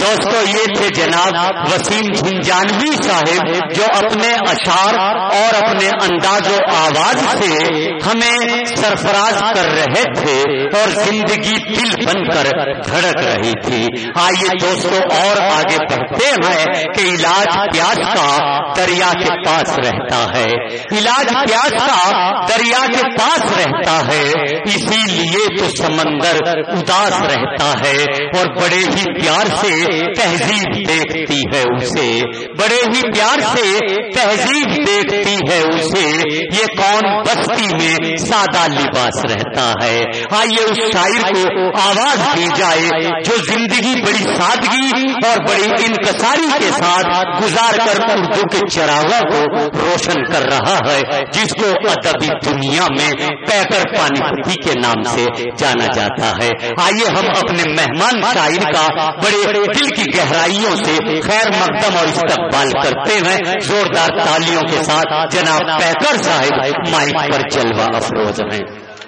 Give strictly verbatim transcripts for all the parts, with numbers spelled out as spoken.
دوستو یہ تھے جناب وسیم جھنجھانوی صاحب جو اپنے اشعار اور اپنے انداز و آواز سے ہمیں سرفراز کر رہے تھے اور زندگی دل بن کر دھڑک رہی تھی. آئیے دوستو اور آگے بڑھتے ہیں کہ علاج پیاس کا دریا کے پاس رہتا ہے. علاج پیاس کا دریا کے پاس رہتا ہے, اسی لیے تو سمندر اداس رہتا ہے اور بڑے ہی پیار سے تہذیب دیکھتی ہے اسے, بڑے ہی پیار سے تہذیب دیکھتی ہے اسے. یہ کون بستی میں سادہ لباس رہتا ہے. آئیے اس شاعر کو آواز دی جائے جو زندگی بڑی سادگی اور بڑی انکساری کے ساتھ گزار کر اردو کے چراغوں کو روشن کر رہا ہے, جس کو ادبی دنیا میں پیکر پانی پتی کے نام سے جانا جاتا ہے. آئیے ہم اپنے مہمان شاعر کا بڑے دل کی گہرائیوں سے خیر مقدم اور استقبال کرتے ہیں زوردار تالیوں کے ساتھ. جناب پیکر صاحب مائک پر جلوہ افروز ہیں.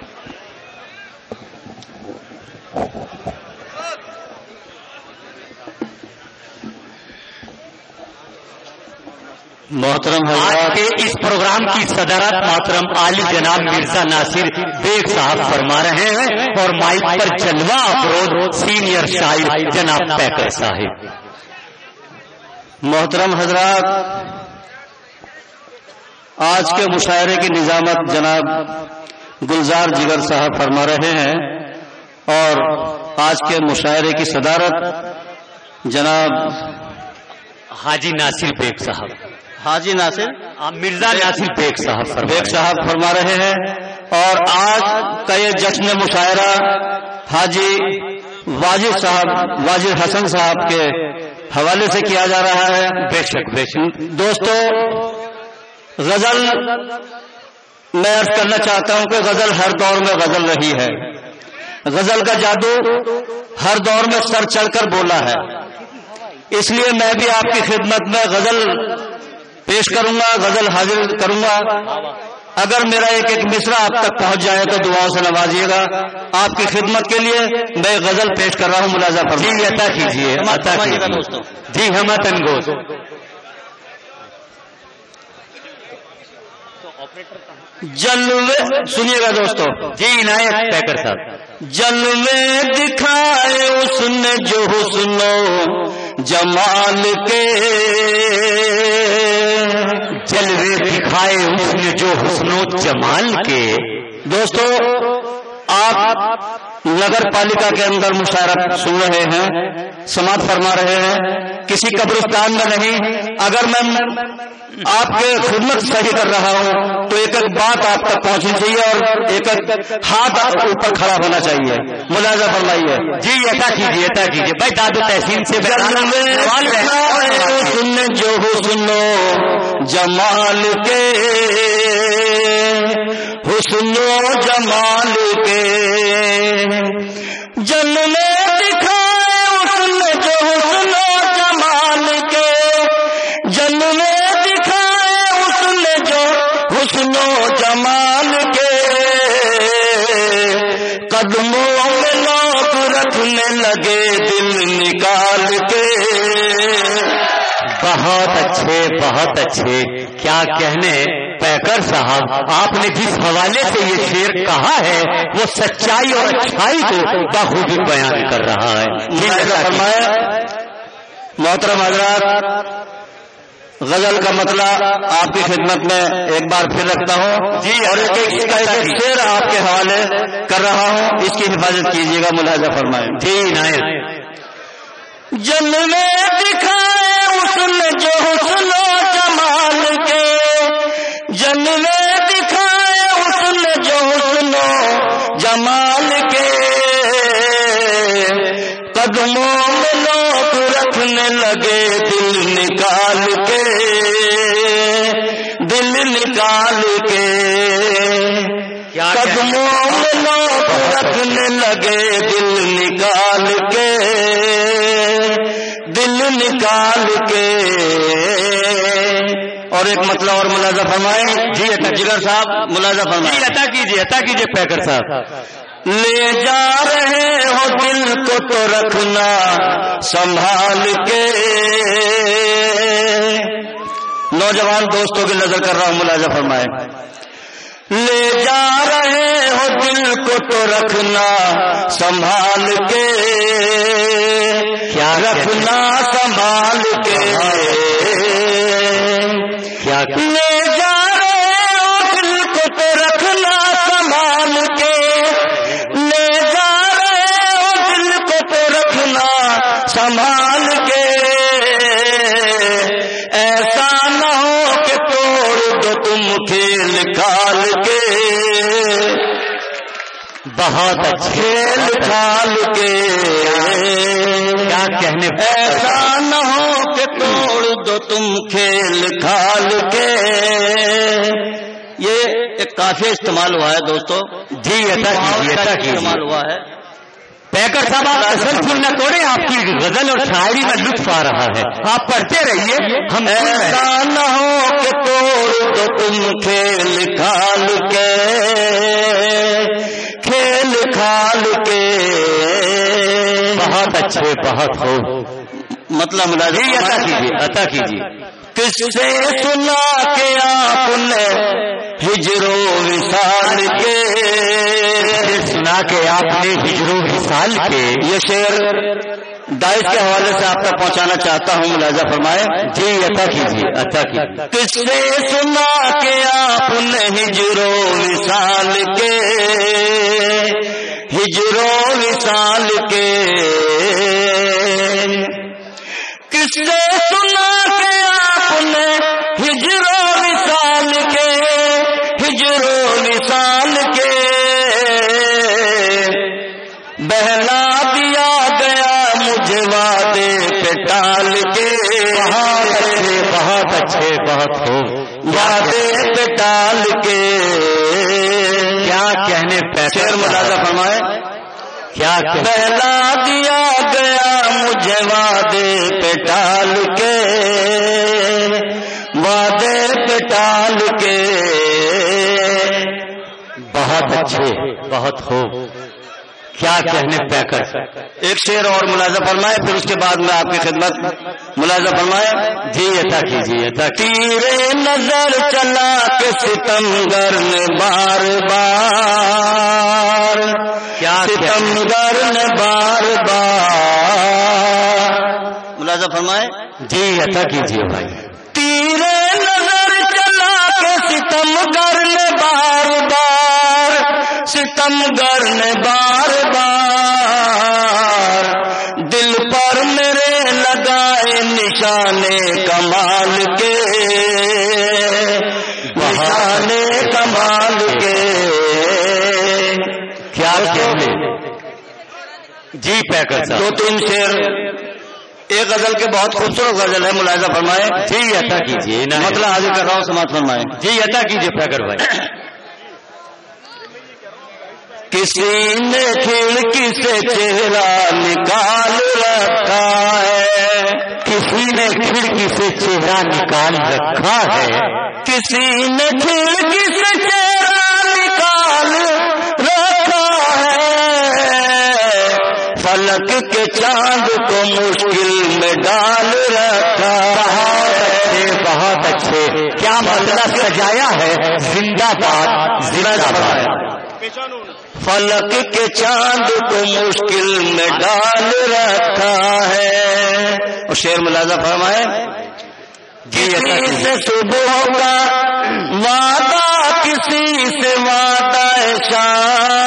محترم حضرات, کے اس پروگرام کی صدارت محترم عالی جناب مرزا ناصر بیگ صاحب فرما رہے ہیں اور مائک پر جلوہ افروز سینئر شاعر جناب پیکر صاحب. محترم حضرات, آج کے مشاعرے کی نظامت جناب گلزار جگر صاحب فرما رہے ہیں اور آج کے مشاعرے کی صدارت جناب حاجی ناصر بیگ صاحب حاجی ناصر مرزا ناصر بیگ صاحب بیگ صاحب فرما رہے ہیں. اور آج کا یہ جشن مشاعرہ حاجی واجد صاحب واجد حسن صاحب کے حوالے سے کیا جا رہا ہے. بے شک بے شک. دوستو, غزل میں عرض کرنا چاہتا ہوں کہ غزل ہر دور میں غزل رہی ہے. غزل کا جادو ہر دور میں سر چڑھ کر بولا ہے. اس لیے میں بھی آپ کی خدمت میں غزل پیش کروں گا, غزل حاضر کروں گا. اگر میرا ایک ایک مصرع آپ تک پہنچ جائے تو دعاؤں سے نوازیے گا. آپ کی خدمت کے لیے میں غزل پیش کر رہا ہوں, ملاحظہ فرمائیے. جی عطا کیجیے, عطا کیجیے دوستو. جی ہمت انگوز. جلوے سنیے گا دوستو. جی عنایت پیکر صاحب. جلوے دکھائے اس نے جو حسن و جمال کے, جلوے دکھائے اس نے جو حسن و جمال کے. دوستو, آپ نگر پالیکا کے اندر مشاعرہ سن رہے ہیں, سماعت فرما رہے ہیں, کسی قبرستان میں نہیں. اگر میں آپ کے خدمت صحیح کر رہا ہوں تو ایک ایک بات آپ تک پہنچنی چاہیے اور ایک ایک ہاتھ اوپر کھڑا ہونا چاہیے. ملاحظہ فرمائیے. جی عطا کیجیے, عطا کیجیے بھائی. داد و تحسین سے حسن جو حسن و جمال کے, حسن و جمال کے, جلوے دکھائے اس نے جو حسن و جمال کے, جلوے دکھائے اس نے جو حسن و جمال کے, قدموں میں لوگ رکھنے لگے دل نکال کے. بہت اچھے, بہت اچھے. کیا کہنے پیکر صاحب, آپ نے جس حوالے سے یہ شعر کہا ہے وہ سچائی اور اچھائی کو بخوبی بیان کر رہا ہے. محترم حضرات, غزل کا مطلع آپ کی خدمت میں ایک بار پھر رکھتا ہوں. جی, اور ایک ایک شعر آپ کے حوالے کر رہا ہوں, اس کی حفاظت کیجیے گا. ملاحظہ فرمائیں. جی عنایت. جلوے دکھائے اس نے جو حسن و جمال کے, جلوے دکھائے اس نے جو حسن و جمال کے, قدموں میں لوگ رکھنے لگے دل نکال کے, دل نکال کے. قدموں میں لوگ رکھنے لگے دل نکال کے, دل نکال کے. اور ایک مطلب اور ملاحظہ فرمائیں. جی جگر صاحب ملاحظہ فرمائیں. جی عطا کیجیے, عطا کیجیے پیکر صاحب. لے جا رہے ہو دل کو تو رکھنا سنبھال کے. نوجوان دوستوں کی نظر کر رہا ہوں، ملاحظہ فرمائیں. لے جا رہے ہو دل کو تو رکھنا سنبھال کے، کیا رکھنا سنبھال کے. کیا لے جا رہے ہو دل کو تو رکھنا سنبھال کے، لے جا رہے ہو دل کو تو رکھنا سنبھال کے. ایسا نہ ہو کہ توڑ دو تم کھیل کھال کے. بہت اچھے کھیل کھال کے. کیا کہنے، ایسا نہ ہو کہ توڑ دو تم کھیل کھال کے. یہ ایک قافیہ استعمال ہوا ہے دوستو. جی عطا کیجیے، عطا کیجیے. استعمال ہوا ہے. پیکر صاحب آپ اصل پھول نہ توڑے، آپ کی غزل اور شاعری میں لطف آ رہا ہے، آپ پڑھتے رہیے. ہم ایسا نہ ہو کہ توڑ دو تم کھیل کھال کے، کھیل کھال کے. بہت اچھے، بہت ہو. مطلب ملازم عطا کیجیے، عطا کیجیے. کس سے سنا کہ آپ نے ہجر و وصال کے، سنا کہ آپ نے ہجر و وصال کے. یہ شعر داعش کے حوالے سے آپ تک پہنچانا چاہتا ہوں، ملاحظہ فرمائے. جی عطا کیجیے، عطا کیجیے. کس سے سنا کہ آپ نے ہجر و وصال کے، ہجر و وصال کے. کس سے سنا کہ آپ نے ہجر و وصال کے، ہجر و وصال کے. بہلا دیا گیا مجھے وعدے پہ ٹال کے. بہت اچھے، بہت اچھے، بہت ہو. وعدے پہ ٹال کے. کیا کہنے پیکر. شعر ملاحظہ فرمائے. کیا بہلا دیا گیا مجھے وعدے پہ ٹال کے، وعدے پہ ٹال کے. بہت اچھے، بہت ہو. کیا کہنے پیکر. ایک شعر اور ملاحظہ فرمائے، پھر اس کے بعد میں آپ کی خدمت. ملاحظہ فرمائے. جی عطا کیجیے، عطا کیجیے. تیرے نظر چلا کے ستمگر نے بار بار، کیا ستمگر نے بار بار. ملاحظہ فرمائے. جی عطا کیجیے بھائی. تیرے نظر چلا کے ستمگر نے بار بار، ستمگر نے بار بار. دل پر میرے لگائے نشانے کمال کے، نشانے کمال کے. کیا کہنے. جی پیکر صاحب. دو تین شعر. ایک غزل کے بہت خوبصورت غزل ہے، ملاحظہ فرمائے. جی عطا کیجیے. مطلب حاضر کر رہا ہوں، سماعت فرمائے. جی عطا کیجیے پیکر بھائی. کسی نے کھڑکی سے چہرہ نکال رکھا ہے، کسی نے کھڑکی سے چہرہ نکال رکھا ہے. کسی نے کھڑکی سے چہرہ نکال رکھا ہے. فلک کے چاند کو مشکل میں ڈال رکھا ہے. بہت اچھے. کیا مطلب سجایا ہے. زندہ باد، زندہ باد. فلک کے چاند کو مشکل میں ڈال رکھا ہے. اور شعر ملاحظہ فرمائے. کسی سے صبح کا وعدہ، کسی سے وعدہ شام.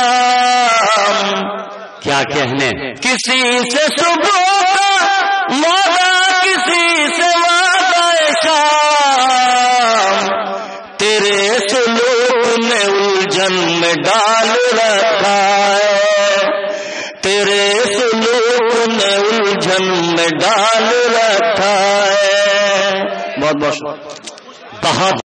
کیا کہنے. کسی سے صبح کا وعدہ، کسی سے وعدہ شام. تیرے سلوک نے الجھن میں ڈال رکھا ہے، تیرے سلوک نے الجھن میں ڈال رکھا ہے. بہت بہت بہت